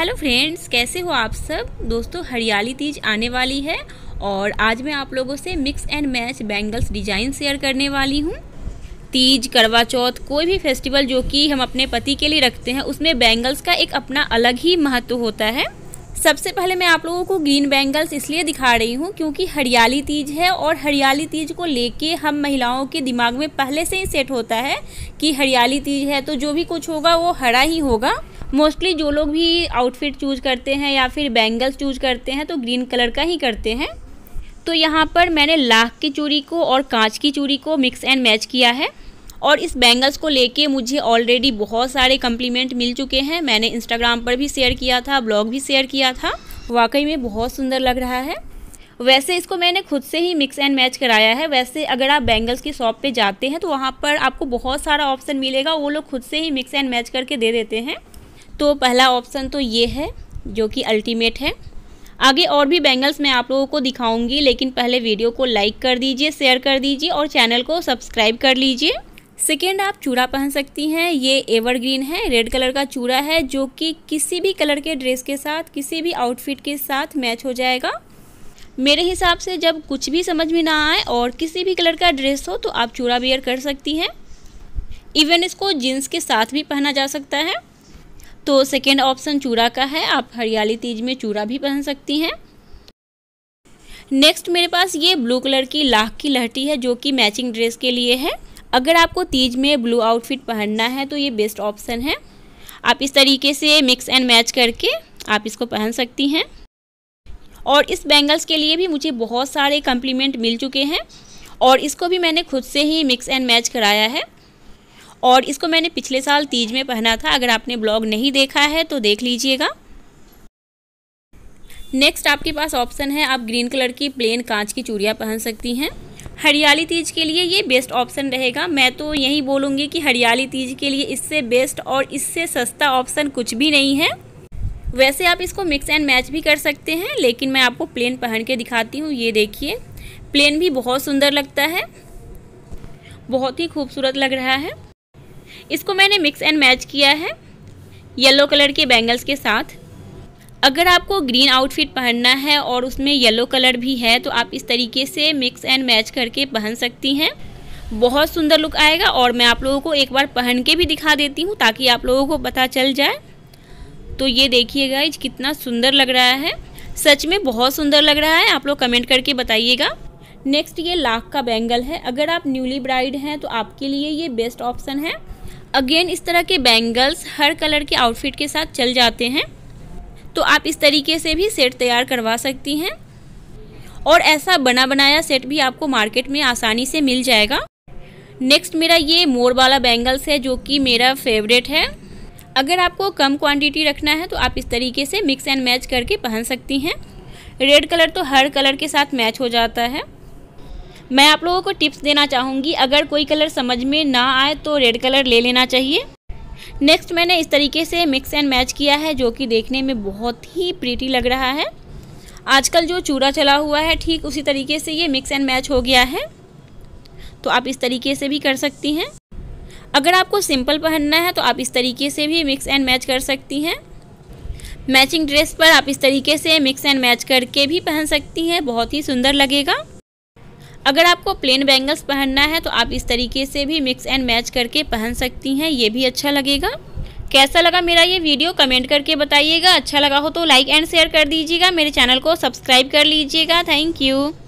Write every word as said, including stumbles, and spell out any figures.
Hello friends, कैसे हो आप सब। दोस्तों, हरियाली तीज आने वाली है और आज मैं आप लोगों से mix and match bangles design share करने वाली हूँ। तीज, करवा चौथ, कोई भी फेस्टिवल जो कि हम अपने पति के लिए रखते हैं, उसमें बैंगल्स का एक अपना अलग ही महत्व होता है। सबसे पहले मैं आप लोगों को ग्रीन बैंगल्स इसलिए दिखा रही हूँ क्योंकि हरियाली तीज है और हरियाली तीज को लेके हम महिलाओं के दिमाग में पहले से ही सेट होता है कि हरियाली तीज है तो जो भी कुछ होगा वो हरा ही होगा। मोस्टली जो लोग भी आउटफिट चूज करते हैं या फिर बैंगल्स चूज करते हैं तो ग्रीन कलर का ही करते हैं। तो यहाँ पर मैंने लाख की चूड़ी को और कांच की चूड़ी को मिक्स एंड मैच किया है और इस बैंगल्स को लेके मुझे ऑलरेडी बहुत सारे कम्प्लीमेंट मिल चुके हैं। मैंने इंस्टाग्राम पर भी शेयर किया था, ब्लॉग भी शेयर किया था। वाकई में बहुत सुंदर लग रहा है। वैसे इसको मैंने खुद से ही मिक्स एंड मैच कराया है। वैसे अगर आप बैंगल्स की शॉप पे जाते हैं तो वहाँ पर आपको बहुत सारा ऑप्शन मिलेगा, वो लोग खुद से ही मिक्स एंड मैच करके दे देते हैं। तो पहला ऑप्शन तो ये है जो कि अल्टीमेट है। आगे और भी बैंगल्स मैं आप लोगों को दिखाऊंगी, लेकिन पहले वीडियो को लाइक कर दीजिए, शेयर कर दीजिए और चैनल को सब्सक्राइब कर लीजिए। सेकेंड, आप चूड़ा पहन सकती हैं। ये एवरग्रीन है, रेड कलर का चूड़ा है जो कि किसी भी कलर के ड्रेस के साथ, किसी भी आउटफिट के साथ मैच हो जाएगा। मेरे हिसाब से जब कुछ भी समझ में ना आए और किसी भी कलर का ड्रेस हो तो आप चूड़ा वियर कर सकती हैं। इवन इसको जीन्स के साथ भी पहना जा सकता है। तो सेकेंड ऑप्शन चूड़ा का है, आप हरियाली तीज में चूड़ा भी पहन सकती हैं। नेक्स्ट मेरे पास ये ब्लू कलर की लाख की लहठी है जो कि मैचिंग ड्रेस के लिए है। अगर आपको तीज में ब्लू आउटफिट पहनना है तो ये बेस्ट ऑप्शन है। आप इस तरीके से मिक्स एंड मैच करके आप इसको पहन सकती हैं। और इस बैंगल्स के लिए भी मुझे बहुत सारे कम्प्लीमेंट मिल चुके हैं और इसको भी मैंने खुद से ही मिक्स एंड मैच कराया है और इसको मैंने पिछले साल तीज में पहना था। अगर आपने ब्लॉग नहीं देखा है तो देख लीजिएगा। नेक्स्ट आपके पास ऑप्शन है, आप ग्रीन कलर की प्लेन कांच की चूड़ियाँ पहन सकती हैं। हरियाली तीज के लिए ये बेस्ट ऑप्शन रहेगा। मैं तो यही बोलूँगी कि हरियाली तीज के लिए इससे बेस्ट और इससे सस्ता ऑप्शन कुछ भी नहीं है। वैसे आप इसको मिक्स एंड मैच भी कर सकते हैं, लेकिन मैं आपको प्लेन पहन के दिखाती हूँ। ये देखिए, प्लेन भी बहुत सुंदर लगता है, बहुत ही खूबसूरत लग रहा है। इसको मैंने मिक्स एंड मैच किया है येलो कलर के बैंगल्स के साथ। अगर आपको ग्रीन आउटफिट पहनना है और उसमें येलो कलर भी है तो आप इस तरीके से मिक्स एंड मैच करके पहन सकती हैं। बहुत सुंदर लुक आएगा और मैं आप लोगों को एक बार पहन के भी दिखा देती हूँ ताकि आप लोगों को पता चल जाए। तो ये देखिए गाइज, कितना सुंदर लग रहा है। सच में बहुत सुंदर लग रहा है। आप लोग कमेंट करके बताइएगा। नेक्स्ट ये लाख का बैंगल है। अगर आप न्यूली ब्राइड हैं तो आपके लिए ये बेस्ट ऑप्शन है। अगेन इस तरह के बैंगल्स हर कलर के आउटफिट के साथ चल जाते हैं, तो आप इस तरीके से भी सेट तैयार करवा सकती हैं और ऐसा बना बनाया सेट भी आपको मार्केट में आसानी से मिल जाएगा। नेक्स्ट मेरा ये मोर वाला बैंगल्स है जो कि मेरा फेवरेट है। अगर आपको कम क्वांटिटी रखना है तो आप इस तरीके से मिक्स एंड मैच करके पहन सकती हैं। रेड कलर तो हर कलर के साथ मैच हो जाता है। मैं आप लोगों को टिप्स देना चाहूँगी, अगर कोई कलर समझ में ना आए तो रेड कलर ले लेना चाहिए। नेक्स्ट मैंने इस तरीके से मिक्स एंड मैच किया है जो कि देखने में बहुत ही प्रीटी लग रहा है। आजकल जो चूड़ा चला हुआ है ठीक उसी तरीके से ये मिक्स एंड मैच हो गया है, तो आप इस तरीके से भी कर सकती हैं। अगर आपको सिंपल पहनना है तो आप इस तरीके से भी मिक्स एंड मैच कर सकती हैं। मैचिंग ड्रेस पर आप इस तरीके से मिक्स एंड मैच करके भी पहन सकती हैं, बहुत ही सुंदर लगेगा। अगर आपको प्लेन बैंगल्स पहनना है तो आप इस तरीके से भी मिक्स एंड मैच करके पहन सकती हैं, ये भी अच्छा लगेगा। कैसा लगा मेरा ये वीडियो कमेंट करके बताइएगा। अच्छा लगा हो तो लाइक एंड शेयर कर दीजिएगा। मेरे चैनल को सब्सक्राइब कर लीजिएगा। Thank you.